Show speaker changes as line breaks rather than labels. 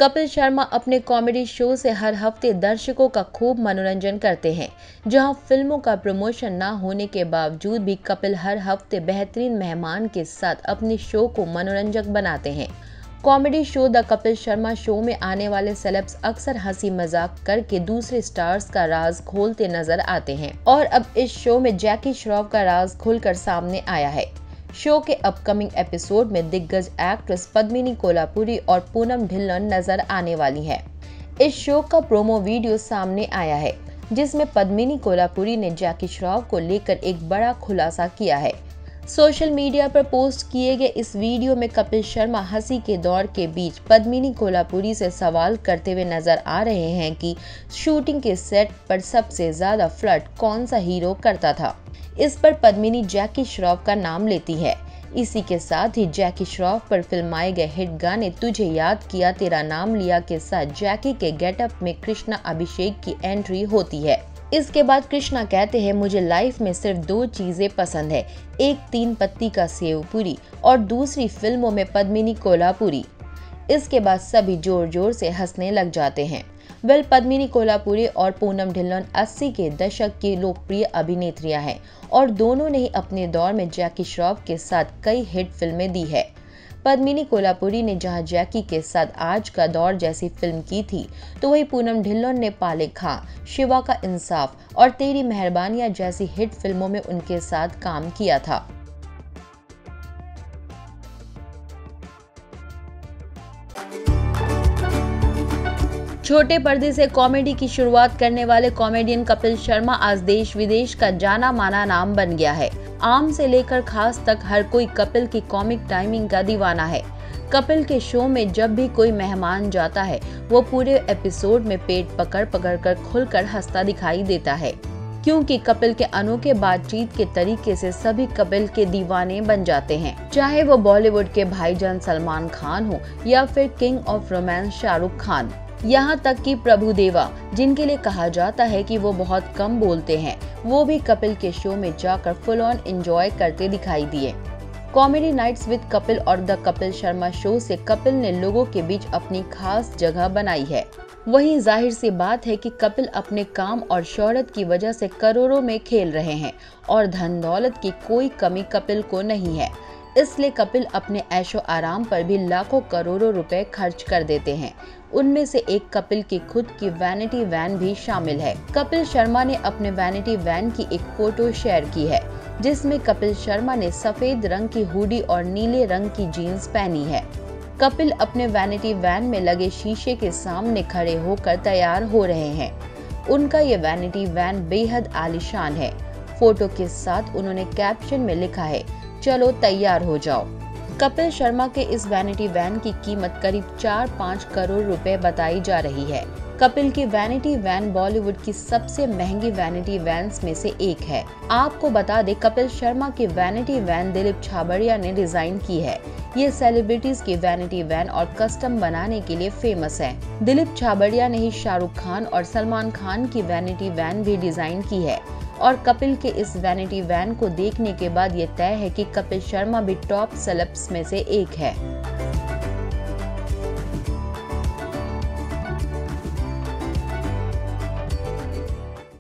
कपिल शर्मा अपने comedy show से हर हफ्ते दर्शकों का खूब मनोरंजन करते हैं। जहां फिल्मों का प्रमोशन ना होने के बावजूद भी कपिल हर हफ्ते बेहतरीन मेहमान के साथ अपने शो को मनोरंजक बनाते हैं। Comedy show the Kapil Sharma show में आने वाले सेलेब्स अक्सर हंसी मजाक करके दूसरे स्टार्स का राज खोलते नजर आते हैं और अब इस शो में जैकी श्रॉफ का राज खुलकर सामने आया है। शो के अपकमिंग एपिसोड में दिग्गज एक्ट्रेस पद्मिनी कोल्हापुरी और पूनम ढिल्लोन नजर आने वाली है। इस शो का प्रोमो वीडियो सामने आया है जिसमें पद्मिनी कोल्हापुरी ने जैकी श्रॉफ को लेकर एक बड़ा खुलासा किया है। सोशल मीडिया पर पोस्ट किए गए इस वीडियो में कपिल शर्मा हंसी के दौर के बीच पद्मिनी कोल्हापुरी से सवाल करते हुए नजर आ रहे हैं कि शूटिंग के सेट पर सबसे ज्यादा फ्लर्ट कौन सा हीरो करता था। इस पर पद्मिनी जैकी श्रॉफ का नाम लेती है। इसी के साथ ही जैकी श्रॉफ पर फिल्माए गए हिट गाने तुझे याद किया तेरा नाम लिया के साथ जैकी के गेटअप में कृष्णा अभिषेक की एंट्री होती है। इसके बाद कृष्णा कहते हैं मुझे लाइफ में सिर्फ 2 चीजें पसंद है, एक 3 पत्ती का सेव पूरी और दूसरी फिल्मों में पद्मिनी कोल्हापुरी। इसके बाद सभी जोर जोर से हंसने लग जाते हैं। पद्मिनी कोल्हापुरी और पूनम ढिल्लोन 80 के दशक की लोकप्रिय अभिनेत्रियां हैं और दोनों ने ही अपने दौर में जैकी श्रॉफ के साथ कई हिट फिल्में दी है। पद्मिनी कोल्हापुरी ने जहां जैकी के साथ आज का दौर जैसी फिल्म की थी, तो वही पूनम ढिल्लोन ने पाले खां, शिवा का इंसाफ और तेरी मेहरबानियां जैसी हिट फिल्मों में उनके साथ काम किया था। छोटे पर्दे से कॉमेडी की शुरुआत करने वाले कॉमेडियन कपिल शर्मा आज देश विदेश का जाना माना नाम बन गया है। आम से लेकर खास तक हर कोई कपिल की कॉमिक टाइमिंग का दीवाना है। कपिल के शो में जब भी कोई मेहमान जाता है वो पूरे एपिसोड में पेट पकड़ पकड़ कर खुलकर हंसता दिखाई देता है, क्योंकि कपिल के अनोखे बातचीत के तरीके से सभी कपिल के दीवाने बन जाते हैं। चाहे वो बॉलीवुड के भाईजान सलमान खान हो या फिर king of romance Shahrukh Khan, यहाँ तक कि प्रभु देवा जिनके लिए कहा जाता है कि वो बहुत कम बोलते हैं, वो भी कपिल के शो में जाकर फुल ऑन एंजॉय करते दिखाई दिए। कॉमेडी नाइट्स विद कपिल और द कपिल शर्मा शो से कपिल ने लोगों के बीच अपनी खास जगह बनाई है। वहीं जाहिर सी बात है कि कपिल अपने काम और शोहरत की वजह से करोड़ों में खेल रहे हैं और धन दौलत की कोई कमी कपिल को नहीं है। इसलिए कपिल अपने ऐशो आराम पर भी लाखों करोड़ों रुपए खर्च कर देते हैं। उनमें से एक कपिल की खुद की वैनिटी वैन भी शामिल है। कपिल शर्मा ने अपने वैनिटी वैन की एक फोटो शेयर की है जिसमें कपिल शर्मा ने सफेद रंग की हुडी और नीले रंग की जीन्स पहनी है। कपिल अपने वैनिटी वैन में लगे शीशे के सामने खड़े होकर तैयार हो रहे हैं। उनका ये वैनिटी वैन बेहद आलीशान है। फोटो के साथ उन्होंने कैप्शन में लिखा है, चलो तैयार हो जाओ। कपिल शर्मा के इस वैनिटी वैन की कीमत करीब 4-5 करोड़ रुपए बताई जा रही है। कपिल की वैनिटी वैन बॉलीवुड की सबसे महंगी वैनिटी वैन्स में से एक है। आपको बता दें, कपिल शर्मा की वैनिटी वैन दिलीप छाबड़िया ने डिजाइन की है। ये सेलिब्रिटीज की वैनिटी वैन और कस्टम बनाने के लिए फेमस है। दिलीप छाबड़िया ने ही शाहरुख खान और सलमान खान की वैनिटी वैन भी डिजाइन की है और कपिल के इस वैनिटी वैन को देखने के बाद ये तय है कि कपिल शर्मा भी टॉप सेलेब्स में से एक है।